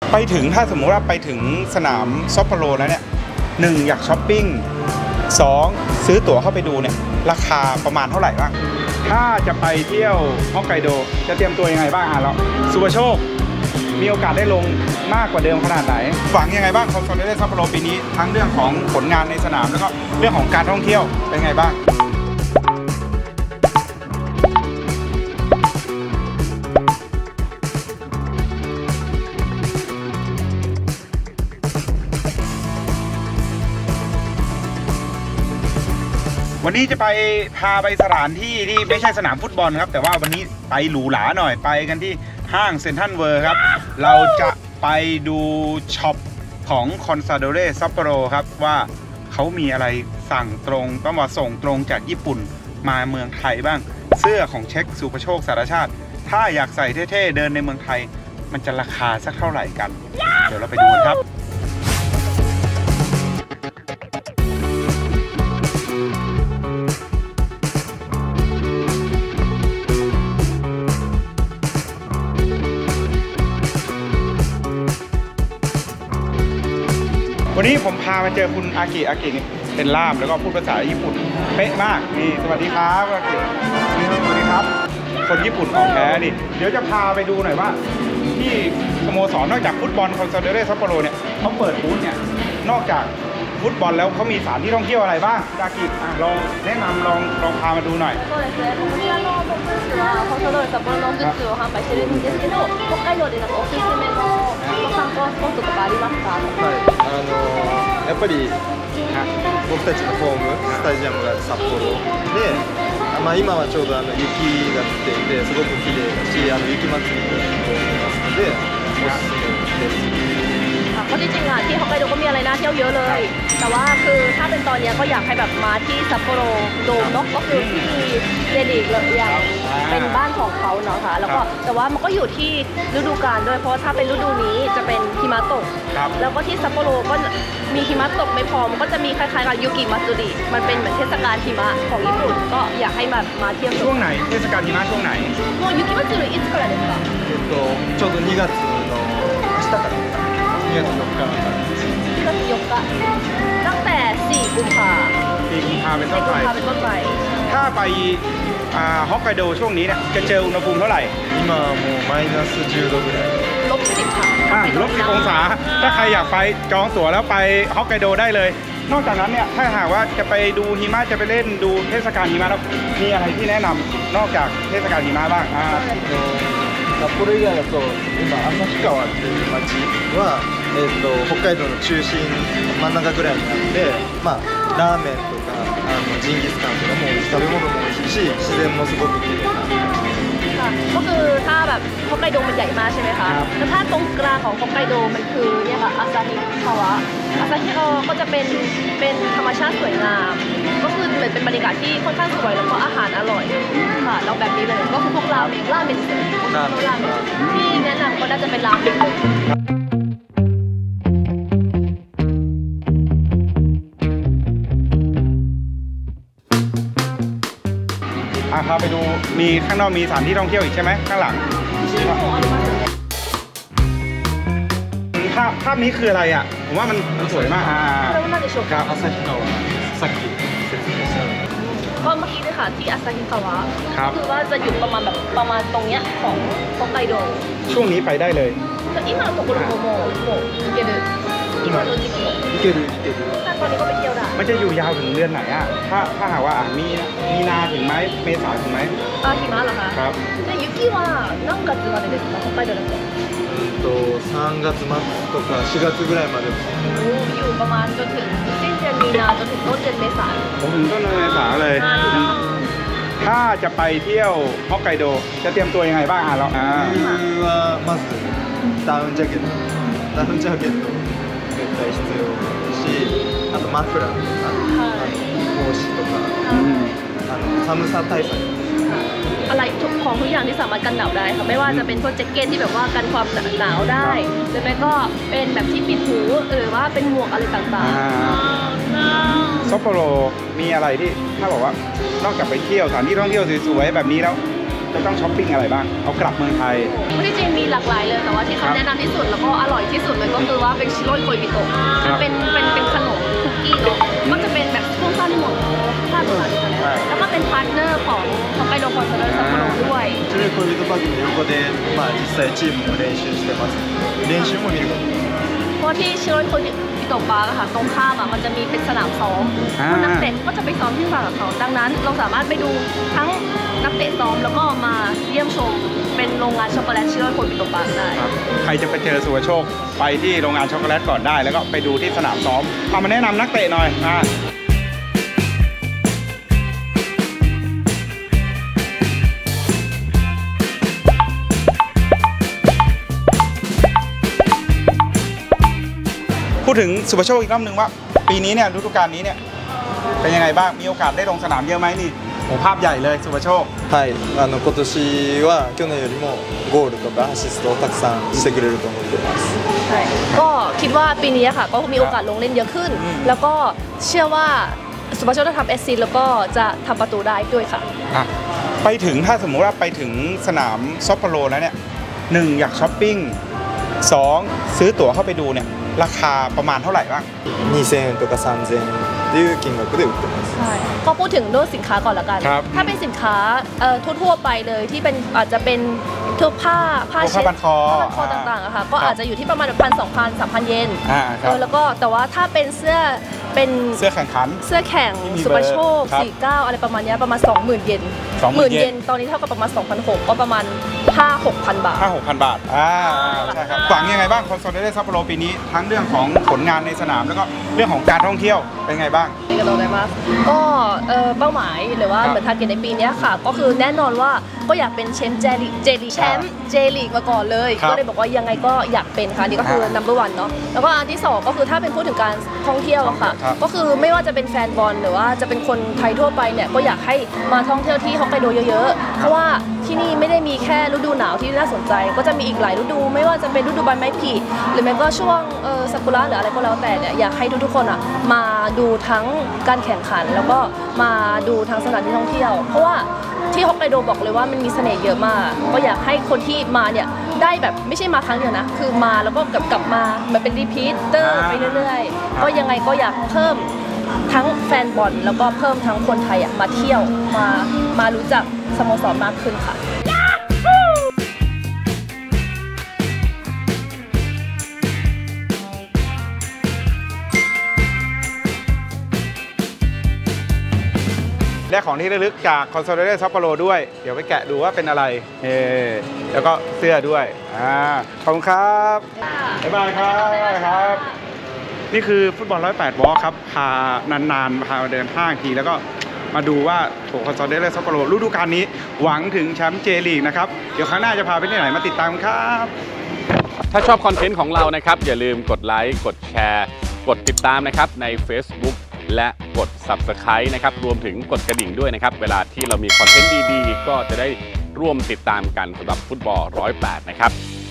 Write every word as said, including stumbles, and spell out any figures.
ไปถึงถ้าสมมติว่าไปถึงสนามซัปโปโรแล้วเนี่ยหนึ่งอยากช้อปปิ้งสองซื้อตั๋วเข้าไปดูเนี่ยราคาประมาณเท่าไหร่บ้างถ้าจะไปเที่ยวฮอกไกโดจะเตรียมตัวยังไงบ้างอ่ะเราสุภโชคมีโอกาสได้ลงมากกว่าเดิมขนาดไหนหวังยังไงบ้างคอนโซลเลซัปโปโรปีนี้ทั้งเรื่องของผลงานในสนามแล้วก็เรื่องของการท่องเที่ยวเป็นไงบ้างวันนี้จะไปพาไปสถานที่ที่ไม่ใช่สนามฟุตบอลครับแต่ว่าวันนี้ไปหรูหราหน่อยไปกันที่ห้างเซ็นทรัลเวิลด์ครับเราจะไปดูช็อปของคอนซาโดเรซัปโปโรครับว่าเขามีอะไรสั่งตรงต้องมาส่งตรงจากญี่ปุ่นมาเมืองไทยบ้างเสื้อของเช็คสุภโชคสารชาติถ้าอยากใส่เท่ๆเดินในเมืองไทยมันจะราคาสักเท่าไหร่กันเดี๋ยวเราไปดูกันครับวันนี้ผมพามาเจอคุณอากิอากิเป็นล่ามแล้วก็พูดภาษาญี่ปุ่นเป๊ะมากนี่สวัสดีครับอากิสวัสดีครับคนญี่ปุ่นของแท้นี่เดี๋ยวจะพาไปดูหน่อยว่าที่สโมสรนอกจากฟุตบอลคอนซาโดเรซัปโปโรเนี่ยเขาเปิดบูธเนี่ยนอกจากฟุตบอลแล้วเขามีสถานที่ท่องเที่ยวอะไรบ้างอากิลองแนะนำลองลองพามาดูหน่อยそうですね。こちらのブースはコンソドール札幌のグッズを販売してるんですけど、北海道でなんかおすすめの観光スポットとかありますか？ はい、あのー、やっぱり僕たちのホームスタジアムが札幌で、まあ今はちょうどあの雪が降っていてすごく綺麗だし、あの雪祭りもしてますのでおすすめです。 เพราะจริงๆอ่ะที่ฮอกไกโดก็มีอะไรน่าเที่ยวเยอะเลยแต่ว่าคือถ้าเป็นตอนนี้ก็อยากให้แบบมาที่ซัปโปโรโดมเนาะก็คือที่เจดีย์เลยอย่างเป็นบ้านของเขาเนาะค่ะแล้วก็แต่ว่ามันก็อยู่ที่ฤดูกาลด้วยเพราะถ้าเป็นฤดูนี้จะเป็นหิมะตกแล้วก็ที่ซัปโปโรก็มีหิมะตกไม่พอมันก็จะมีคล้ายๆกับยูกิมัตสึริมันเป็นเหมือนเทศกาลหิมะของญี่ปุ่นก็อยากให้มามาเที่ยวช่วงไหนเทศกาลหิมะช่วงไหนもう雪祭りいつからですか？ えっとちょうどにがつの明日からにがつよっかにがつよっかตั้งแต่สี่กุมภาพันธ์สี่กุมภาพันธ์เป็นต้นไปเป็นต้นไปถ้าไปฮอกไกโดช่วงนี้เนี่ยจะเจออุณหภูมิเท่าไหร่今はもうマイナスじゅうどぐらいลบสิบค่ะลบสิบองศาถ้าใครอยากไปจองตั๋วแล้วไปฮอกไกโดได้เลยนอกจากนั้นเนี่ยถ้าหากว่าจะไปดูหิมะจะไปเล่นดูเทศกาลหิมะแล้วมีอะไรที่แนะนำนอกจากเทศกาลหิมะบ้าง札幌以外だと今旭川っていう町は、えー、と北海道の中心真ん中ぐらいにあって、まあ、ラーメンとかあのジンギスカンとかも食べ物も美味しいし自然もすごく綺麗なก็คือถ้าแบบฮอกไกโดมันใหญ่มากใช่ไหมคะแล้วถ้าตรงกลางของฮอกไกโดมันคือเนี่ยค่ะอาซาฮิคาวะอาซาฮิคาวะก็จะเป็นเป็นธรรมชาติสวยงามก็คือเหมือนเป็นบรรยากาศที่ค่อนข้างสวยแล้วก็อาหารอร่อยค่ะแล้วแบบนี้เลยก็คือพวกราเมงราเมงราเมงที่แนะนำก็น่าจะเป็นราเมงพาไปดูมีข้างนอกมีสถานที่ท่องเที่ยวอีกใช่ไหมข้างหลังภาพภาพนี้คืออะไรอ่ะผมว่ามันมันสวยมากอ่าครับอาซาฮิคาวะสักกิก็เมื่อกี้เลยค่ะที่อาซาฮิคาวะคือว่าจะอยู่ประมาณแบบประมาณตรงเนี้ยของฮอกไกโดช่วงนี้ไปได้เลยแต่今のところももうもう行ける今の時期行ける行けるตอนนี้ก็ไปเที่ยวได้มันจะอยู่ยาวถึงเดือนไหนอ่ะถ้าถ้าหากว่ามีมีนาถึงไหมเมษาถึงไหมอ่าหิมะเหรอคะครับで雪は何月までですか北海道だととさんがつ末とかしがつぐらいまでอยู่ประมาณจนถึงสิ้นเดือนมีนาจนถึงต้นเดือนเมษาผมถึงต้นเดือนเมษาเลยถ้าจะไปเที่ยวฮอกไกโดจะเตรียมตัวยังไงบ้างอ่ะเราอ่าはまずダウンジャケットダウンジャケット絶対必要しあとマフラーとか帽子とかあの寒さ対策อะไรทุกของทุกอย่างที่สามารถกันหนาวได้ค่ะไม่ว่าจะเป็นพวกแจ็คเก็ตที่แบบว่ากันความหนาวได้หรือไม่ก็เป็นแบบที่ปิดหูหรือว่าเป็นหมวกอะไรต่างๆซัปโปโรมีอะไรที่ถ้าบอกว่านอกจากไปเที่ยวสถานที่ท่องเที่ยวสวยๆแบบนี้แล้วจะต้องช้อปปิ้งอะไรบ้างเอากลับเมืองไทยที่จริงมีหลากหลายเลยแต่ว่าที่เขาแนะนำที่สุดแล้วก็อร่อยที่สุดเลยก็คือว่าเป็นชิโร่โคยบิโตะมันเป็นเป็นเป็นขนมคุกกี้เนาะก็จะเป็นแบบพุ่งสั้นหมดสั้นหมดแล้วก็เป็นพาร์ทเนอร์ของฮอกไกโดคอนเสิร์ตซัปโปโรด้วย白い恋人パークの横で、まあ、実際チームも練習してます練習も見ることができますเพราะที่ชิโร่โคยบิโตะปาร์คอะค่ะตรงข้ามอะมันจะมีเป็นสนามซ้อมพวกนักเตะก็จะไปซ้อมที่สนามซ้อมดังนั้นเราสามารถไปดูทั้งนักเตะซ้อมแล้วก็มาเยี่ยมชมเป็นโรงงานช็อกโกแลตชิโร่โคยบิโตะปาร์คได้ใครจะไปเจอสุวโชคไปที่โรงงานช็อกโกแลตก่อนได้แล้วก็ไปดูที่สนามซ้อมเอามาแนะนำนักเตะหน่อยอ่าพูดถึงสุภโชคอีกรอบนึงว่าปีนี้เนี่ยฤดูกาลนี้เนี่ยเป็นยังไงบ้างมีโอกาสได้ลงสนามเยอะไหมนี่โอ้ภาพใหญ่เลยสุภโชคはいあの今年は去年よりもゴールとかアシストをたくさんしてくれると思ってますใช่ก็คิดว่าปีนี้ค่ะก็มีโอกาสลงเล่นเยอะขึ้น แล้วก็เชื่อว่าสุภาโชคจะทำแอสซิสต์แล้วก็จะทำประตูได้ด้วยค่ะอ่ะไปถึงถ้าสมมุติว่าไปถึงสนามซัปโปโรแล้วเนี่ยหนึ่งอยากช้อปปิ้งสองซื้อตั๋วเข้าไปดูเนี่ยราคาประมาณเท่าไหร่บ้างにせんえんとかさんぜんえんっていう金額で売ってますใช่ก็พูดถึงเรื่องสินค้าก่อนละกันครับถ้าเป็นสินค้าเอ่อทั่วๆไปเลยที่เป็นอาจจะเป็นทั่วผ้าผ้าพวกเช็ผ้าดพันคอผ้าพันคอต่างๆอะค่ะก็อาจจะอยู่ที่ประมาณพันสองพันสามพันเยนอ่าคเอรับอแล้วก็แต่ว่าถ้าเป็นเสื้อเป็นเสื้อแข่งขันเสื้อแข่งที่มีสุภาโชคครับสี่สิบเก้าอะไรประมาณเนี้ยประมาณ สองหมื่น เยนสองหมื่นเยนตอนนี้เท่ากับประมาณ สองพันหกร้อย ก็ประมาณ ห้าหกพัน บาทห้าหกพันบาทอ่าใช่ครับหวังยังไงบ้างคอนโซลเดซัปโปโรปีนี้ทั้งเรื่องของผลงานในสนามแล้วก็เรื่องของการท่องเที่ยวเป็นไงบ้างนี่ก็โดนได้มากก็เอ่อเป้าหมายหรือว่าครับเหมือนทาร์เก็ตในปีเนี้ยค่ะ ก็คือแน่นอนว่าก็อยากเป็นแชมป์เจลีเจลีแชมป์เจลีกมาก่อนเลยครับก็เลยบอกว่ายังไงก็อยากเป็นค่ะนี่ก็คืออ่า number one เนาะแล้วก็อันที่สองก็คือถ้าเป็นพูดถึงการท่องเที่ยวอะค่ะครับก็คือไม่ว่าจะเป็นแฟนบอลหรือว่าจะเป็นคนไทยทั่วไปเนี่ยก็อยากให้มาท่องเที่ยวที่ฮอกไกโดเยอะๆเพราะว่าที่นี่ไม่ได้มีแค่ฤดูหนาวที่น่าสนใจ ก็จะมีอีกหลายฤดู ไม่ว่าจะเป็นฤดูใบไม้ผลิหรือแม้ก็ช่วงเออซากุระหรืออะไรก็แล้วแต่เนี่ยอยากให้ทุกๆคนอ่ะมาดูทั้งการแข่งขัน แล้วก็มาดูทั้งสถานที่ท่องเที่ยว เพราะว่าที่ฮอกไกโดบอกเลยว่ามันมีเสน่ห์เยอะมาก ก็อยากให้คนที่มาเนี่ยได้แบบไม่ใช่มาครั้งเดียวนะ คือมาแล้วก็กลับกลับมามันเป็นรีพีทเตอร์ไปเรื่อยๆ ก็ยังไงก็อยากเพิ่มทั้งแฟนบอลแล้วก็เพิ่มทั้งคนไทยอ่ะมาเที่ยวมามารู้จักสโมสรมากขึ้นค่ะได้ของที่ระลึกจากคอนโซลเดซัปโปโรด้วยเดี๋ยวไปแกะดูว่าเป็นอะไรเออแล้วก็เสื้อด้วยอ่าขอบคุณครับบ๊ายบายครับบ๊ายบายครับ นี่คือฟุตบอลร้อยแปดวอล์คครับพานานๆพามาเดินห้างทีแล้วก็มาดูว่าโถคอนโซลเดซัปโปโรฤดูกาลนี้หวังถึงแชมป์เจลีกนะครับเดี๋ยวครั้งหน้าจะพาไปที่ไหนมาติดตามครับถ้าชอบคอนเทนต์ของเรานะครับอย่าลืมกดไลค์กดแชร์กดติดตามนะครับใน Facebook และกด ซับสไครบ์ นะครับรวมถึงกดกระดิ่งด้วยนะครับเวลาที่เรามีคอนเทนต์ดีๆก็จะได้ร่วมติดตามกันสำหรับฟุตบอลร้อยแปดนะครับ